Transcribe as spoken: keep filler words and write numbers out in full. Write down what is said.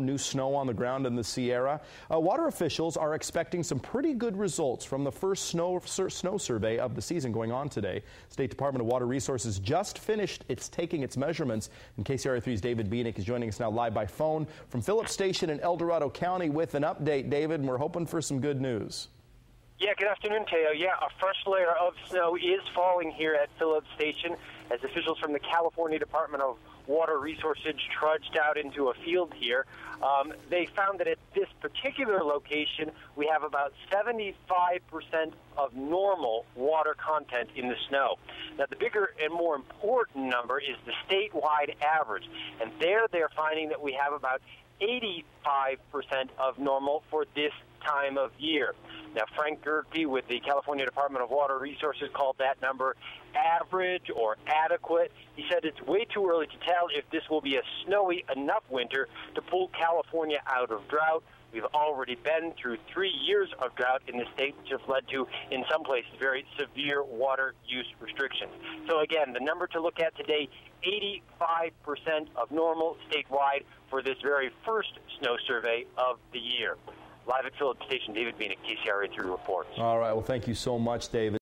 new snow on the ground in the Sierra. Uh, water officials are expecting some pretty good results from the first snow, sur snow survey of the season going on today. State Department of Water Resources just finished its taking its measurements. And K C R A three's David Bienick is joining us now live by phone from Phillips Station in El Dorado County with an update, David, and we're hoping for some good news. Yeah, good afternoon, Teo. Yeah, a fresh layer of snow is falling here at Phillips Station as officials from the California Department of Water Resources trudged out into a field here. Um, they found that at this particular location, we have about seventy-five percent of normal water content in the snow. Now, the bigger and more important number is the statewide average, and there they're finding that we have about eighty-five percent of normal for this time of year. Now, Frank Gerke with the California Department of Water Resources called that number average or adequate. He said it's way too early to tell if this will be a snowy enough winter to pull California out of drought. We've already been through three years of drought in the state, which has led to, in some places, very severe water use restrictions. So again, the number to look at today, eighty-five percent of normal statewide for this very first snow survey of the year. Live at Phillips Station, David Bienick, K C R A three reports. All right. Well, thank you so much, David.